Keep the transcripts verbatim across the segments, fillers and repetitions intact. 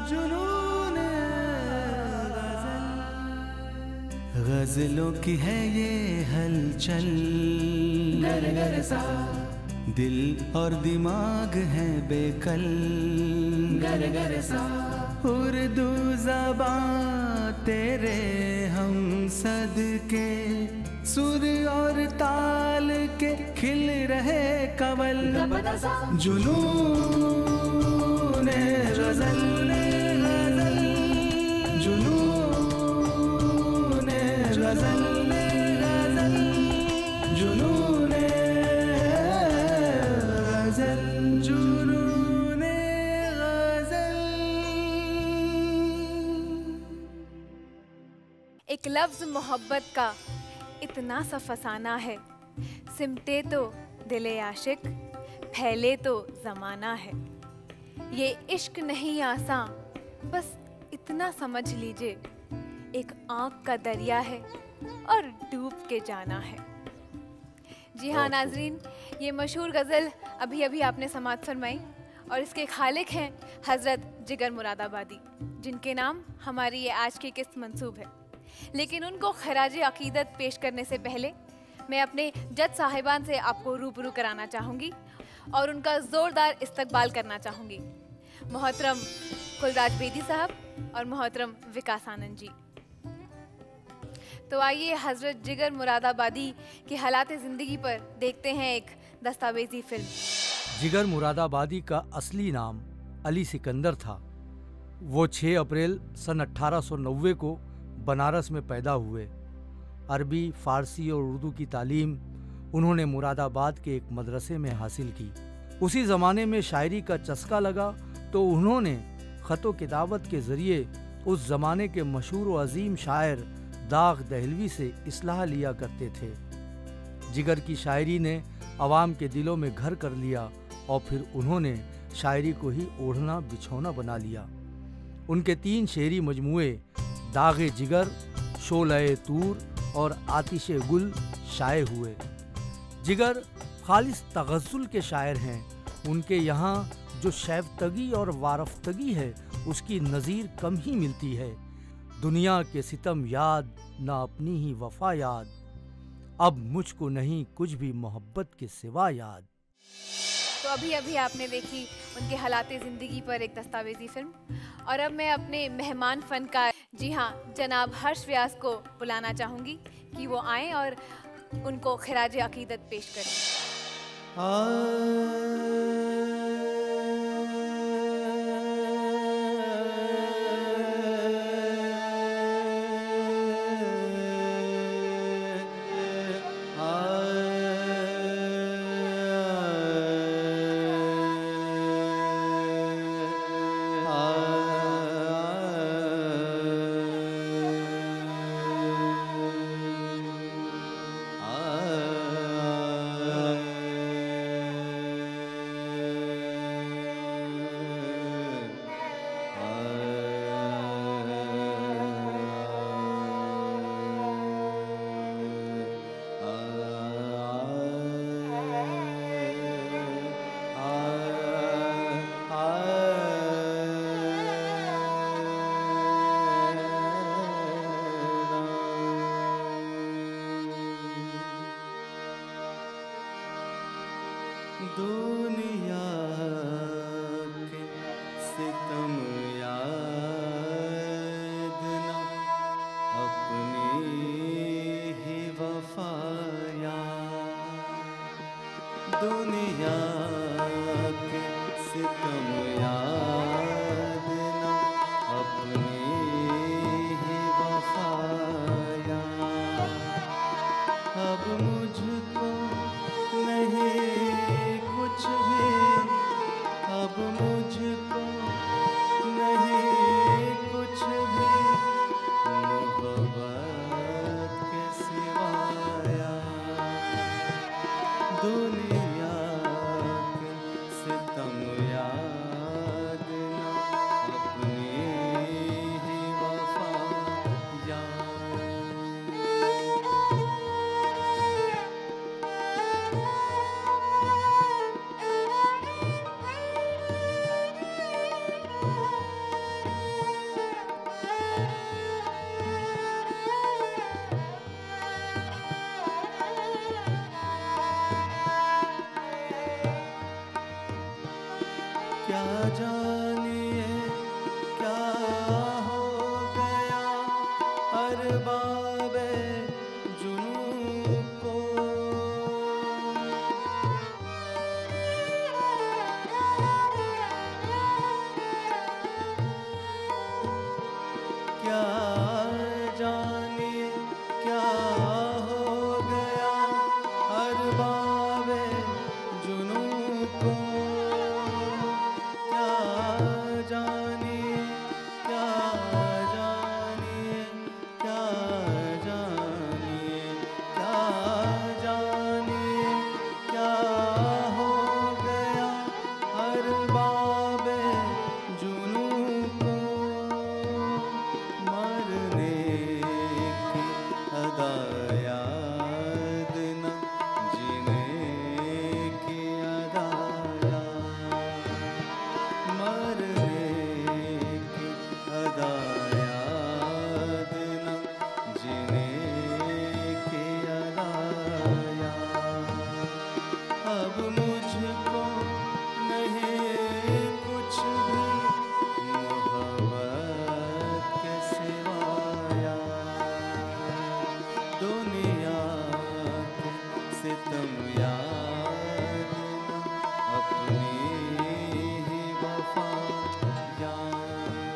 जुनून गजल, गजलों की है ये हलचल, गर गर सा दिल और दिमाग है बेकल, गर गर सा उर्दू ज़बान तेरे हम सदके, सुर और ताल के खिल रहे कमल, जुनून गजल, जुनून गजल, जुनून गजल, जुनून गजल। एक लफ्ज मोहब्बत का इतना सा फसाना है, सिमटे तो दिले आशिक, फैले तो ज़माना है। ये इश्क नहीं आसान, बस इतना समझ लीजिए, एक आँख का दरिया है और डूब के जाना है। जी हाँ नाजरीन, ये मशहूर गज़ल अभी अभी आपने समाअत फरमाई और इसके खालिक हैं हज़रत जिगर मुरादाबादी, जिनके नाम हमारी ये आज की किस्त मंसूब है। लेकिन उनको खराज अकीदत पेश करने से पहले मैं अपने जज साहिबान से आपको रूबरू कराना चाहूँगी और उनका ज़ोरदार इस्तकबाल करना चाहूँगी। मोहतरम कुलराज बेदी साहब और मोहतरम विकास आनंद जी। तो आइए हज़रत जिगर मुरादाबादी की हालात ज़िंदगी पर देखते हैं एक दस्तावेजी फिल्म। जिगर मुरादाबादी का असली नाम अली सिकंदर था। वो छह अप्रैल सन अठारह सौ नब्बे को बनारस में पैदा हुए। अरबी, फारसी और उर्दू की तालीम उन्होंने मुरादाबाद के एक मदरसे में हासिल की। उसी ज़माने में शायरी का चस्का लगा तो उन्होंने ख़तो किताबत के ज़रिए उस ज़माने के मशहूर व अजीम शायर दाग दहलवी से इस्लाह लिया करते थे। जिगर की शायरी ने अवाम के दिलों में घर कर लिया और फिर उन्होंने शायरी को ही ओढ़ना बिछौना बना लिया। उनके तीन शेरी मजमुए दागे जिगर, शोले तूर और आतिशे गुल शाये हुए। जिगर खालिस तगज़्ज़ुल के शायर हैं। उनके यहाँ जो शैफ्तगी और वारफ्तगी है उसकी नज़ीर कम ही मिलती है। दुनिया के सितम याद, ना अपनी ही वफा याद, अब मुझको नहीं कुछ भी मोहब्बत के सिवा याद। तो अभी अभी आपने देखी उनके हालात ज़िंदगी पर एक दस्तावेजी फिल्म, और अब मैं अपने मेहमान फनकार जी हाँ जनाब हर्ष व्यास को बुलाना चाहूँगी कि वो आएँ और उनको खिराज अकीदत पेश करें। क्या जानिए क्या हो गया अरबाबे जुनू को, क्या जानिए क्या जानिए क्या जानिए क्या जानिए क्या हो गया अरबाबे जुनू को, मरने की अदा याद न जीने की अदा याद, मरने की अदा याद न जीने की अदा याद, अब मुझको नहीं कुछ भी मोहब्बत के सिवाया, दुनिया के सितम याद न अपनी ही वफा याद।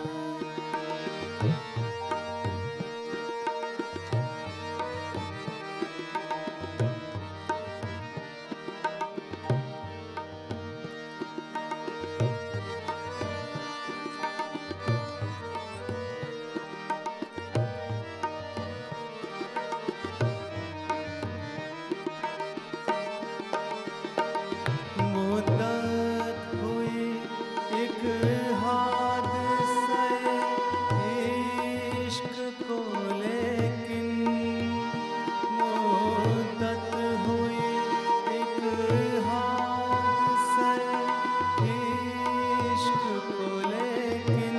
मुद्दत हुई एक हादसे इश्क को लेकिन, मुद्दत हुई एक हादसे इश्क को लेकिन,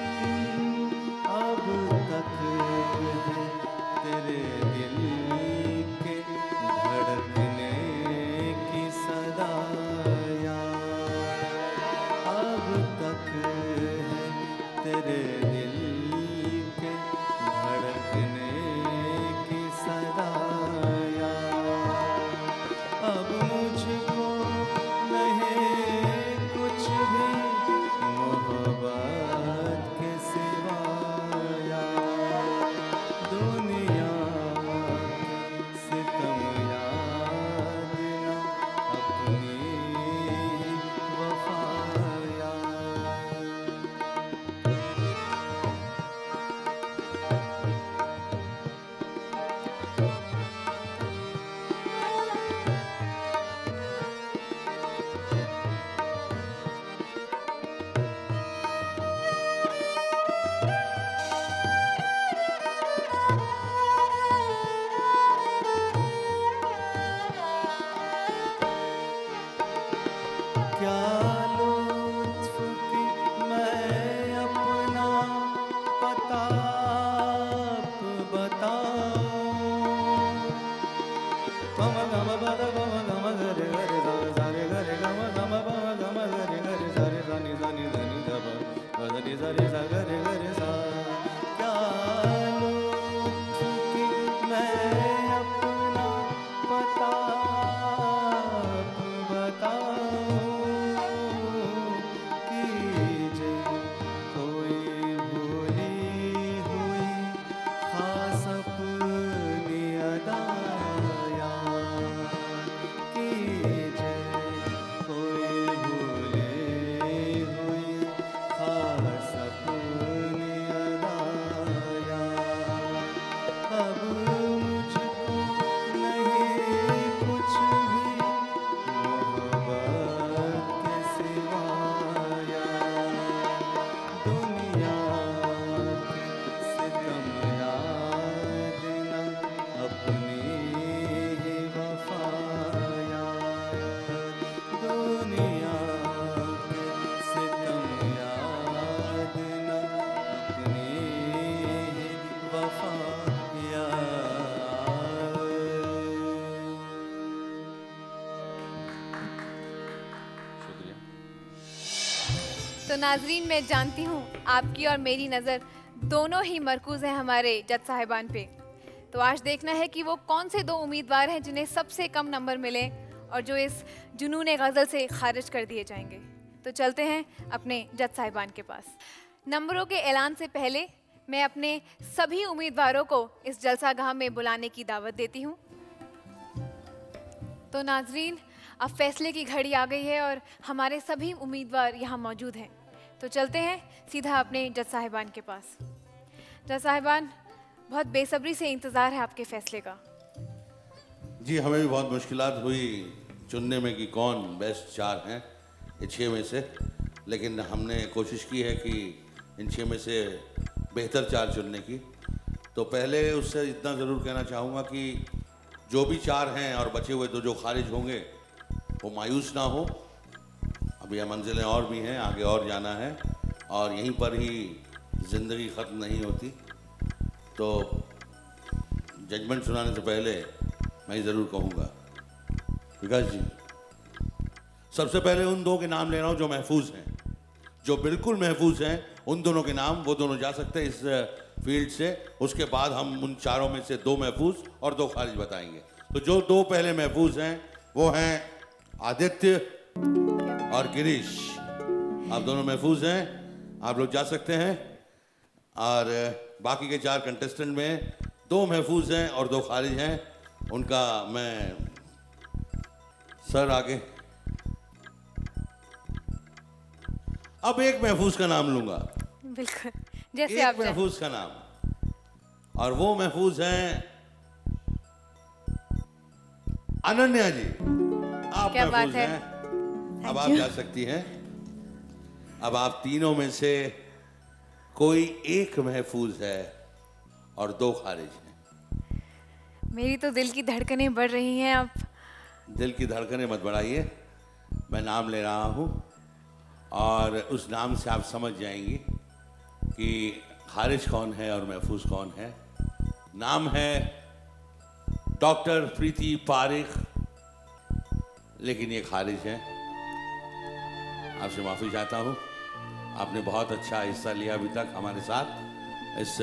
अब तक है तेरे दिल के धड़कने की सदा याद, अब तक है तेरे दिल के धड़कने की सदा याद, अब मुझको नहीं कुछ भी मोहब्बत के सिवाया, दुनिया के सितम याद न अपनी वफा याद। क्या लुत्फ की मैं अपना पता बताऊं, गम गम बद गम गम गरे गरे सा सारे गरे गम गम बम गम गरे गरे सारे सानी सानी सानी सा बदनी सारे सा गरे गरे सा, क्या लुत्फ की मैं अपना पता बताऊं, कीजे कोई भूली हुई खास अपनी अदा याद, कीजे कोई भूली हुई खास अपनी अदा याद, अब मुझको नहीं कुछ भी मोहब्बत के सिवाया, दुनिया के सितम याद न अपनी ही वफा याद, दुनिया के सितम याद न अपनी ही वफा याद। शुक्रिया। तो नाजरीन, मैं जानती हूँ आपकी और मेरी नज़र दोनों ही मरकूज़ हैं हमारे जज साहिबान पे। तो आज देखना है कि वो कौन से दो उम्मीदवार हैं जिन्हें सबसे कम नंबर मिले और जो इस जुनून गज़ल से खारिज कर दिए जाएंगे। तो चलते हैं अपने जज साहिबान के पास। नंबरों के ऐलान से पहले मैं अपने सभी उम्मीदवारों को इस जलसागाह में बुलाने की दावत देती हूँ। तो नाजरीन, अब फैसले की घड़ी आ गई है और हमारे सभी उम्मीदवार यहाँ मौजूद हैं। तो चलते हैं सीधा अपने जज साहिबान के पास। जज साहिबान, बहुत बेसब्री से इंतज़ार है आपके फैसले का। जी, हमें भी बहुत मुश्किलात हुई चुनने में कि कौन बेस्ट चार हैं ये छः में से, लेकिन हमने कोशिश की है कि इन छः में से बेहतर चार चुनने की। तो पहले उससे इतना ज़रूर कहना चाहूँगा कि जो भी चार हैं और बचे हुए दो जो खारिज होंगे वो मायूस ना हो। अब यह मंजिलें और भी हैं, आगे और जाना है और यहीं पर ही ज़िंदगी ख़त्म नहीं होती। तो जजमेंट सुनाने से पहले मैं ज़रूर कहूँगा, विकास जी, सबसे पहले उन दो के नाम ले रहा हूँ जो महफूज हैं, जो बिल्कुल महफूज हैं, उन दोनों के नाम, वो दोनों जा सकते हैं इस फील्ड से। उसके बाद हम उन चारों में से दो महफूज और दो खारिज बताएंगे। तो जो दो पहले महफूज हैं वो हैं आदित्य और गिरीश। आप दोनों महफूज हैं, आप लोग जा सकते हैं। और बाकी के चार कंटेस्टेंट में दो महफूज हैं और दो खारिज हैं। उनका मैं सर आगे अब एक महफूज का नाम लूंगा। बिल्कुल, जैसे एक आप चाहें। महफूज का नाम, और वो महफूज हैं अनन्या जी। आप क्या बात महफूज है। हैं, अब आप जा सकती हैं। अब आप तीनों में से कोई एक महफूज है और दो खारिज हैं। मेरी तो दिल की धड़कनें बढ़ रही हैं। आप दिल की धड़कनें मत बढ़ाइए, मैं नाम ले रहा हूँ और उस नाम से आप समझ जाएंगी कि खारिज कौन है और महफूज कौन है। नाम है डॉक्टर प्रीति पारिक, लेकिन ये खारिज है। आपसे माफ़ी चाहता हूँ, आपने बहुत अच्छा हिस्सा लिया अभी तक हमारे साथ। इस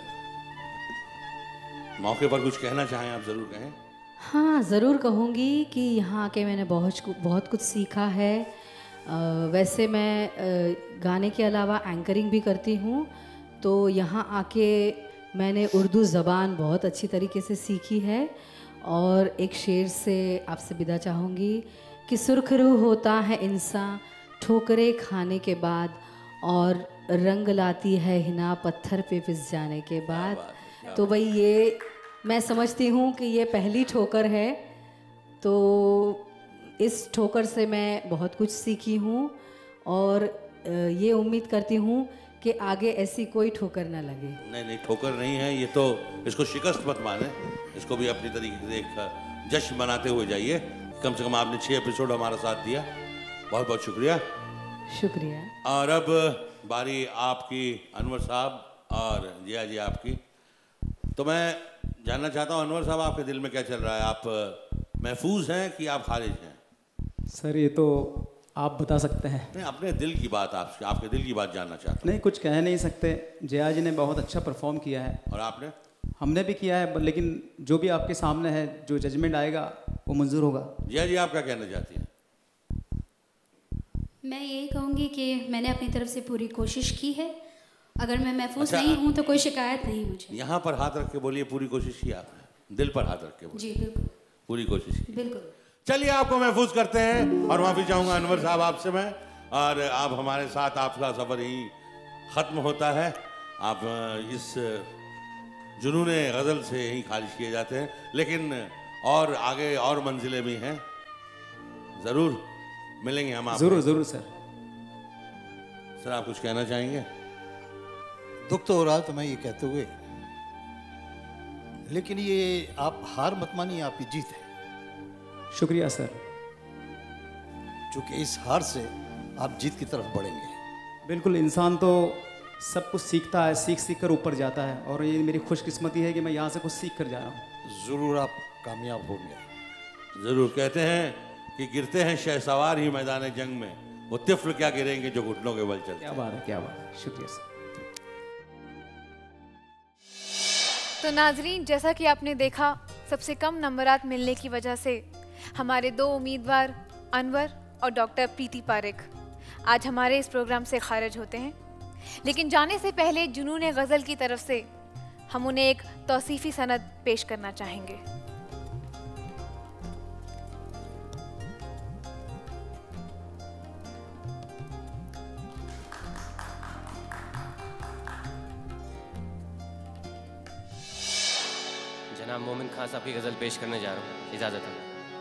मौके पर कुछ कहना चाहें आप ज़रूर कहें। हाँ, ज़रूर कहूँगी कि यहाँ आके मैंने बहुत कु- बहुत कुछ सीखा है। अ, वैसे मैं अ, गाने के अलावा एंकरिंग भी करती हूँ, तो यहाँ आके मैंने उर्दू ज़बान बहुत अच्छी तरीके से सीखी है। और एक शेर से आपसे विदा चाहूँगी कि सुर्खरू होता है इंसान ठोकरे खाने के बाद, और रंग लाती है हिना पत्थर पे पिस जाने के बाद। तो भाई ये मैं समझती हूँ कि ये पहली ठोकर है, तो इस ठोकर से मैं बहुत कुछ सीखी हूँ और अ, ये उम्मीद करती हूँ कि आगे ऐसी कोई ठोकर ना लगे। नहीं नहीं, ठोकर नहीं है ये तो, इसको शिकस्त मत माने, इसको भी अपनी तरीके से एक जश्न मनाते हुए जाइए। कम से कम आपने छः एपिसोड हमारा साथ दिया, बहुत बहुत शुक्रिया। शुक्रिया। और अब बारी आपकी अनवर साहब और जिया जी आपकी। तो मैं जानना चाहता हूँ अनवर साहब, आपके दिल में क्या चल रहा है? आप महफूज हैं कि आप खारिज हैं? सर ये तो आप बता सकते हैं। नहीं, अपने दिल की बात, आप आपके दिल की बात जानना चाहता हूँ। नहीं, कुछ कह नहीं सकते। जया जी ने बहुत अच्छा परफॉर्म किया है और आपने? हमने भी किया है, लेकिन जो भी आपके सामने है, जो जजमेंट आएगा वो मंजूर होगा। जिया जी आप क्या कहना चाहती हैं? मैं यही कहूँगी कि मैंने अपनी तरफ से पूरी कोशिश की है। अगर मैं महफूज अच्छा, नहीं हूँ तो कोई शिकायत नहीं मुझे। यहाँ पर हाथ रख के बोलिए, पूरी कोशिश की आपने? दिल पर हाथ रख के बोलिए। जी बिल्कुल, पूरी कोशिश की। बिल्कुल। चलिए, आपको महफूज करते हैं और माफ़ी चाहूँगा अनवर साहब आपसे मैं। और आप हमारे साथ, आपका सफ़र यहीं ख़त्म होता है। आप इस जुनून गज़ल से यहीं खारिज किए जाते हैं, लेकिन और आगे और मंजिलें भी हैं, ज़रूर मिलेंगे हम आपको। ज़रूर ज़रूर सर। सर आप कुछ कहना चाहेंगे? दुख तो हो रहा तो मैं ये कहते हुए, लेकिन ये आप हार मत मानिए, आपकी जीत है। शुक्रिया सर। क्योंकि इस हार से आप जीत की तरफ बढ़ेंगे। बिल्कुल, इंसान तो सब कुछ सीखता है, सीख सीख कर ऊपर जाता है, और ये मेरी खुशकिस्मती है कि मैं यहाँ से कुछ सीख कर जा रहा हूँ। ज़रूर आप कामयाब होंगे। ज़रूर। कहते हैं कि गिरते हैं शहसवार ही मैदान जंग में, वो तिफ्ल क्या गिरेंगे जो घुटनों के बल चलते। क्या बात है, क्या बात है। शुक्रिया सर। तो नाजरीन, जैसा कि आपने देखा, सबसे कम नंबरात मिलने की वजह से हमारे दो उम्मीदवार अनवर और डॉक्टर प्रीति पारिक आज हमारे इस प्रोग्राम से खारिज होते हैं। लेकिन जाने से पहले जुनून गज़ल की तरफ से हम उन्हें एक तौसीफ़ी सनद पेश करना चाहेंगे। जनाब मोमिन खान साहब की गज़ल पेश करने जा रहा हूँ, इजाज़त है।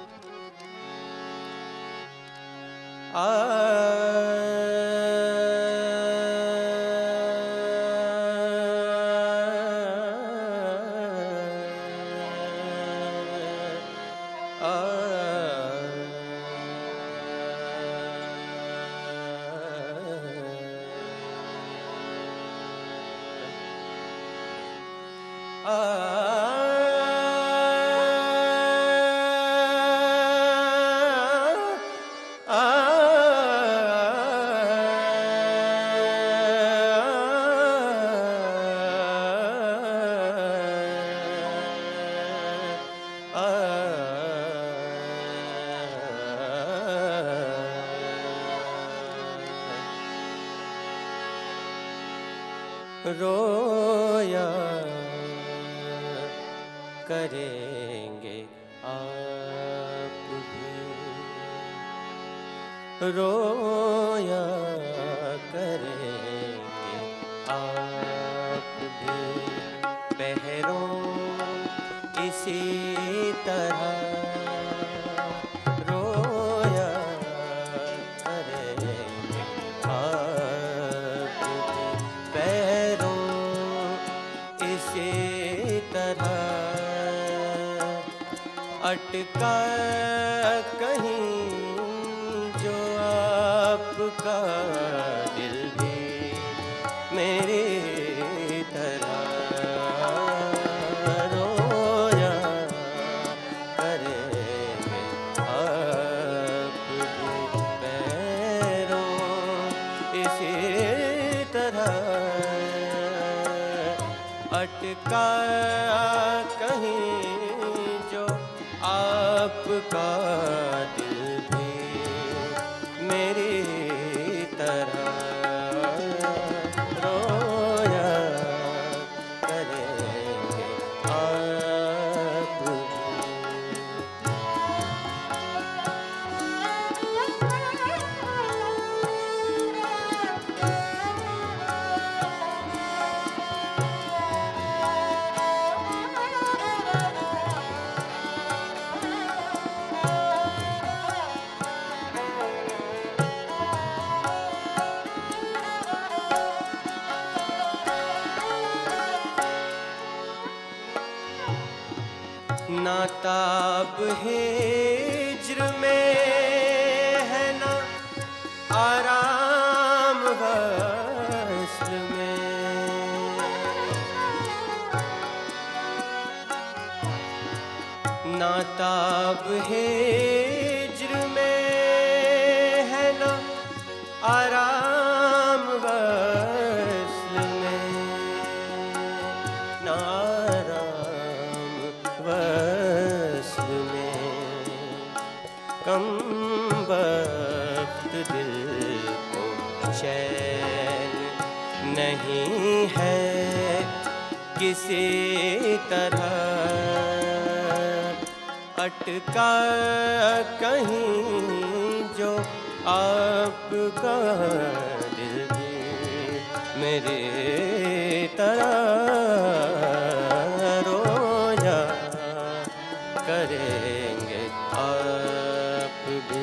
रोया करेंगे आप भी, रोया करेंगे आप भी, पहरों इसी तरह रोया करेंगे आप भी, पैरों इसी तरह अटका कहीं जो आपका दिल भी मेरी तरह रोया करेंगे आप भी, पैरों इसी तरह अटका कहीं जो आपका दिल भी मेरी तरह रोया करेंगे आप भी। नाताब हिज्र में है ना आराम वस्ल में, नाताब हिज्र में है ना आराम वस्ल में, ना वस्ल में कम वक्त दिल को चैन नहीं है किसी तरह अटका कहीं जो आपका दिल भी मेरी तरह रोया करेंगे आप भी।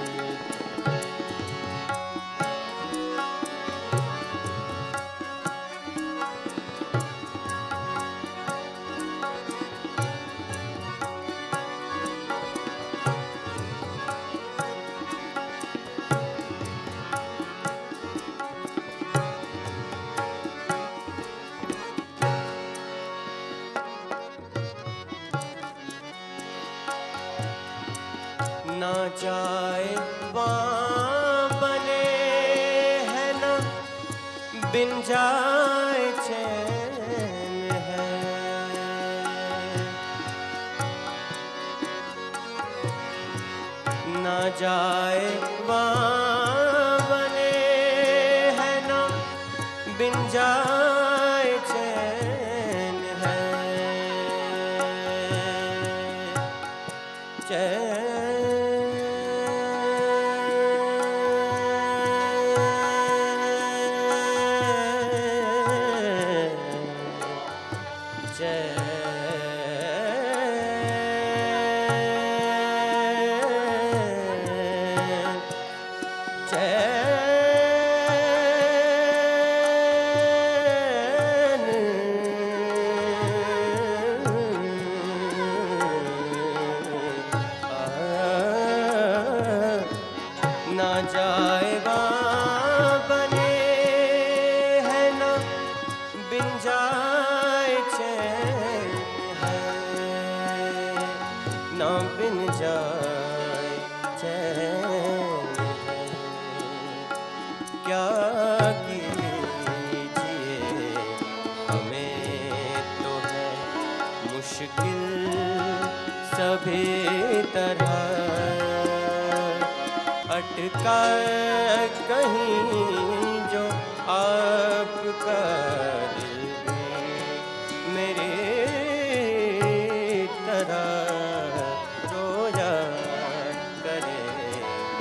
ना जाए वहाँ बने है ना बिन जाए चैन है, ना जाए वहाँ बने है ना बिन जाए चैन है। क्या कीजिए हमें तो है मुश्किल सभी तरह, अटका कहीं जो आपका दिल भी मेरी तरह रोया करेंगे।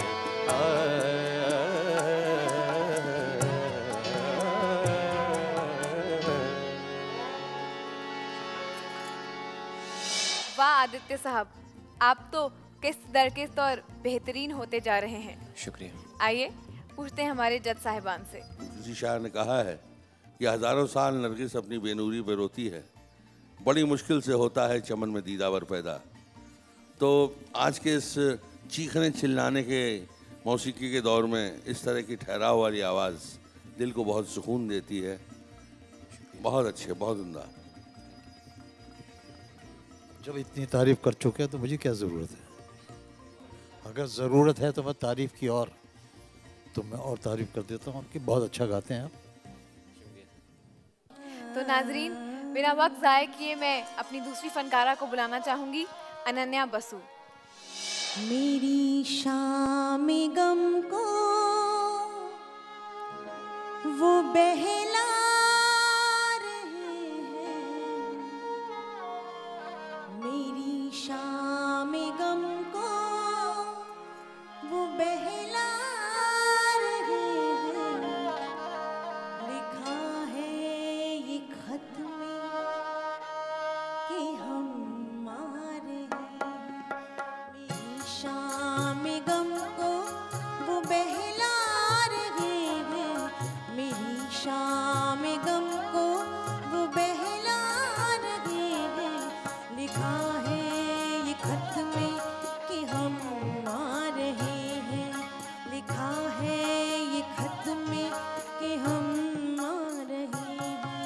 वाह आदित्य साहब, आप तो किस दर किस और बेहतरीन होते जा रहे हैं। शुक्रिया। आइए पूछते हैं हमारे जज साहिबान से। किसी शायर ने कहा है कि हजारों साल नरगिस अपनी बेनूरी पे रोती है, बड़ी मुश्किल से होता है चमन में दीदावर पैदा। तो आज के इस चीखने चिल्लाने के मौसीकी के दौर में इस तरह की ठहराव वाली आवाज़ दिल को बहुत सुकून देती है। बहुत अच्छे, बहुत उम्दा। जब इतनी तारीफ कर चुके हैं तो मुझे क्या ज़रूरत है? अगर ज़रूरत है तो मैं तारीफ की और तो मैं और तारीफ कर देता हूँ आपकी। बहुत अच्छा गाते हैं आप। तो नाजरीन, बिना वक्त ज़ाय किए मैं अपनी दूसरी फनकारा को बुलाना चाहूँगी, अनन्या बसु। मेरी शाम गम को वो बहला रहे हैं, मेरी शाम गम को वो बहला रहे हैं। लिखा है ये खत में कि हम आ रहे हैं, मेरी शाम गम को वो बहला रहे हैं, मेरी शाम गम को वो बहला रहे हैं। लिखा है ये खत में कि हम आ रहे हैं, लिखा है ये खत में कि हम आ रहे हैं।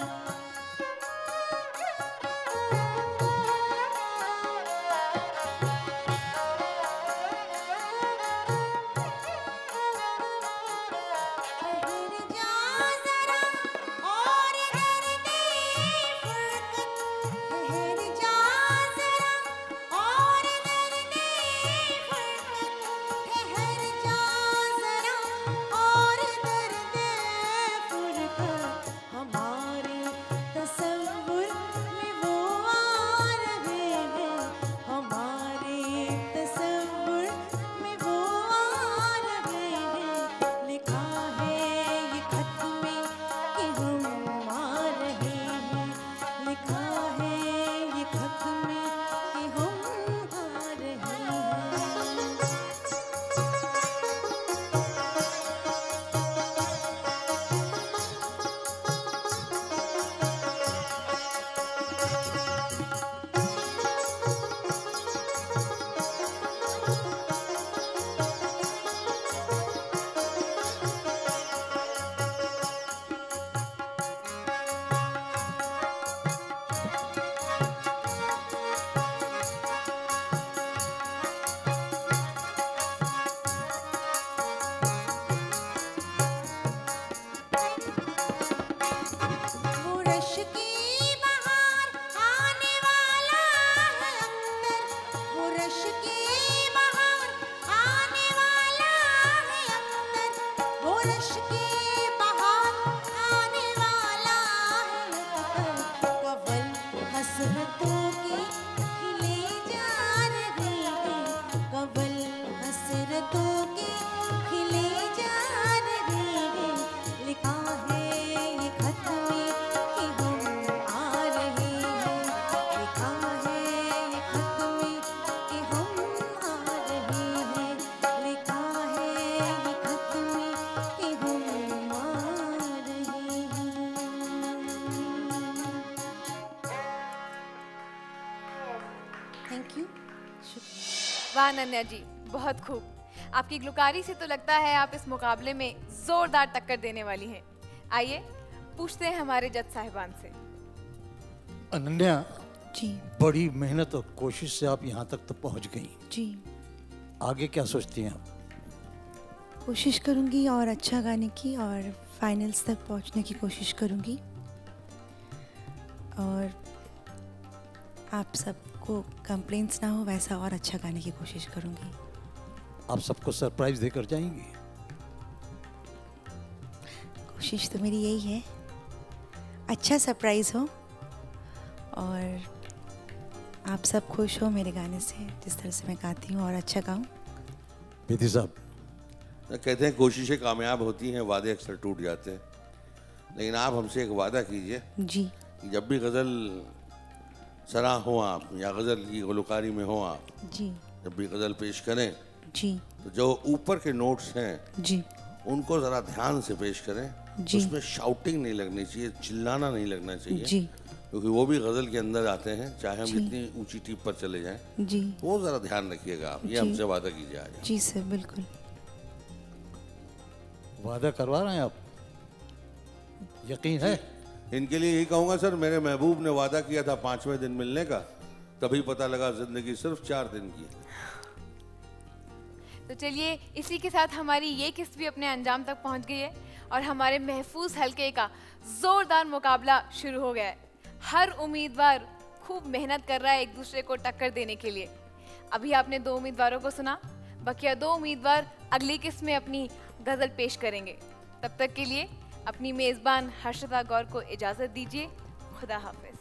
ठहर जा जरा और दर्दे फुरकत, ठहर जा जरा और दर्दे फुरकत, ठहर जा जरा और दर्दे फुरकत। हमारे तसव्वुर में वो आ रहे हैं, हमारे तसव्वुर में वो आ रहे हैं। लिखा है ये खत में कि हम आ रहे हैं, लिखा है ये खत में कि हम आ रहे हैं। वो रश की बहार आने वाला है अंदर, वो रश की बहार आने वाला है अंदर, वो रश की बहार आने वाला है अंदर। कवल हसरतों के खिले जा रहे हैं, कवल हसरतों के खिले जा रहे हैं। लिखा है ये खत में कि हम आ रहे हैं, लिखा है ये खत में कि हम आ रहे हैं, लिखा है ये खत में कि हम आ रहे हैं। थैंक यू, शुक्रिया। वाह अनन्या जी, बहुत खूब। आपकी ग्लुकारी से तो लगता है आप इस मुकाबले में जोरदार टक्कर देने वाली हैं। आइए पूछते हैं हमारे जज साहिबान से। अनन्या, जी बड़ी मेहनत और कोशिश से आप यहाँ तक तो पहुँच गई। जी आगे क्या सोचती हैं आप? कोशिश करूँगी और अच्छा गाने की, और फाइनल्स तक पहुँचने की कोशिश करूँगी, और आप सबको कंप्लेंट्स ना हो वैसा और अच्छा गाने की कोशिश करूँगी। आप सबको सरप्राइज देकर जाएंगी? कोशिश तो मेरी यही है, अच्छा सरप्राइज़ हो और आप सब खुश हो मेरे गाने से, जिस तरह से मैं गाती हूँ, और अच्छा गाऊँ। बेदी साहब, कहते हैं कोशिशें कामयाब होती हैं, वादे अक्सर टूट जाते हैं, लेकिन आप हमसे एक वादा कीजिए जी कि जब भी गज़ल सरा हो आप या गज़ल की गुलकारी में हो आप, जी जब भी गज़ल पेश करें जी तो जो ऊपर के नोट्स हैं जी उनको ज़रा ध्यान से पेश करें। जी। उसमें शाउटिंग नहीं लगनी चाहिए, चिल्लाना नहीं लगना चाहिए, जी क्योंकि वो भी गज़ल के अंदर आते हैं, चाहे हम जी। जितनी ऊंची टीप पर चले जाएं। जी वो ज़रा ध्यान रखिएगा आप, ये जी। हमसे वादा कीजिए आज। जी सर, बिल्कुल। वादा करवा रहे हैं आप? यकीन है? इनके लिए यही कहूँगा सर, मेरे महबूब ने वादा किया था पाँचवें दिन मिलने का, तभी पता लगा जिंदगी सिर्फ चार दिन की है। तो चलिए इसी के साथ हमारी ये किस्त भी अपने अंजाम तक पहुंच गई है और हमारे महफूज हलके का जोरदार मुकाबला शुरू हो गया है। हर उम्मीदवार खूब मेहनत कर रहा है एक दूसरे को टक्कर देने के लिए। अभी आपने दो उम्मीदवारों को सुना, बकिया दो उम्मीदवार अगली किस्त में अपनी गजल पेश करेंगे। तब तक के लिए अपनी मेजबान हर्षदा गौर को इजाजत दीजिए। खुदा हाफिज।